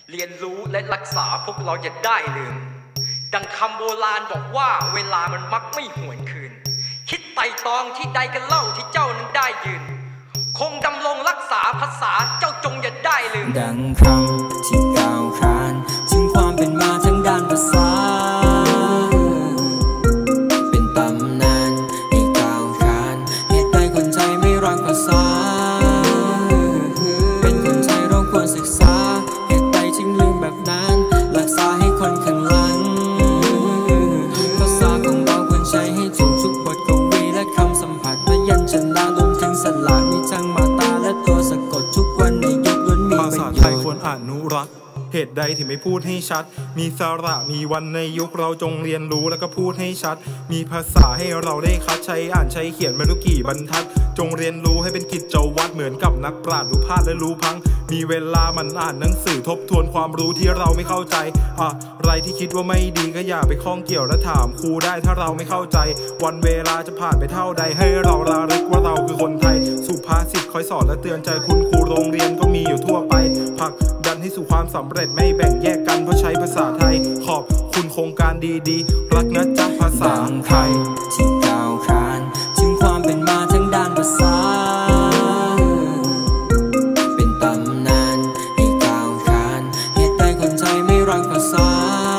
เรียนรู้และรักษาพวกเราอย่าได้ลืมดังคำโบราณบอกว่าเวลามันมักไม่หวนคืนคิดไต่ตองที่ใดกันเล่าที่เจ้านั้นได้ยืนคงดำรงรักษาภาษาเจ้าจงอย่าได้ลืมดังคำที่กล่าวขานถึงความเป็นมาทั้งด้านภาษาเป็นตำนานให้กล่าวขานเหตุใดคนไทยไม่รักภาษาเป็นคนไทยเราควรศึกษาเหตุใดจึงลืมแบบนั้นรักษาให้คนข้างหลังภาษาของเราควรใช้ให้ถูกทุกบทกวีและคำสัมผัสพยัญชนะรวมถึงสระมีทั้งมาตราและตัวสะกดทุกวันในยุคล้วนมีประโยชน์ภาษาไทยควรอนุรักษ์เหตุใดที่ไม่พูดให้ชัดมีสระมีวันในยุคเราจงเรียนรู้แล้วก็พูดให้ชัดมีภาษาให้เราได้คัดใช้อ่านใช้เขียนไม่รู้กี่บรรทัดจงเรียนรู้ให้เป็นกิจวัตรเหมือนกับนักปราชญ์รู้พลาดและรู้พังมีเวลามันอ่านหนังสือทบทวนความรู้ที่เราไม่เข้าใจอะไรที่คิดว่าไม่ดีก็อย่าไปข้องเกี่ยวและถามครูได้ถ้าเราไม่เข้าใจวันเวลาจะผ่านไปเท่าใดให้เราระลึกว่าเราคือคนไทยสุภาษิตคอยสอนและเตือนใจคุณครูโรงเรียนก็มีอยู่ทั่วไปผลักดันให้สู่ความสำเร็จไม่แบ่งแยกกันเพราะใช้ภาษาไทยขอบคุณโครงการดีๆรักนะจ๊ะภาษาไทยที่กล่าวขานถึงความเป็นมาทั้งด้านภาษาเป็นตำนานให้กล่าวขานเหตุใดคนไทยไม่รักภาษา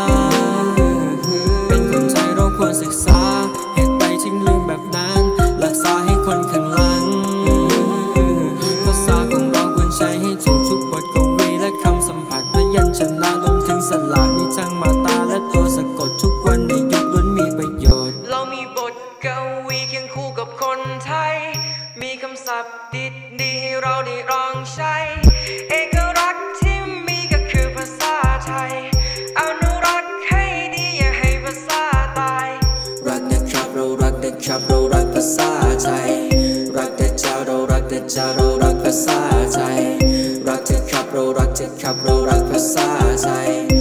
เป็นคนไทยเราควรศึกษาเหตุใดจึงลืมแบบนั้นรักษาให้คนข้างหลังภาษาของเราควรใช้ให้ถูกทุกบทกวีและคำสัมผัสพยัญชนะรวมถึงสระมีทั้งมาตราและตัวสะกดทุกวันในยุคล้วนมีประโยชน์เรามีบทกวีเคียงคู่กับคนไทยมีคำศัพท์ดีๆให้เราได้ลองใช้เอกลักษณ์ที่มีก็คือภาษาไทยอนุรักษ์ให้ดีอย่าให้ภาษาตายรักนะครับเรารักนะครับเรารักภาษาไทยรักแต่เจ้าเรารักแต่เจ้าเรารักภาษาไทยรักเธอครับเรารักเธอครับเรารักภาษาไทย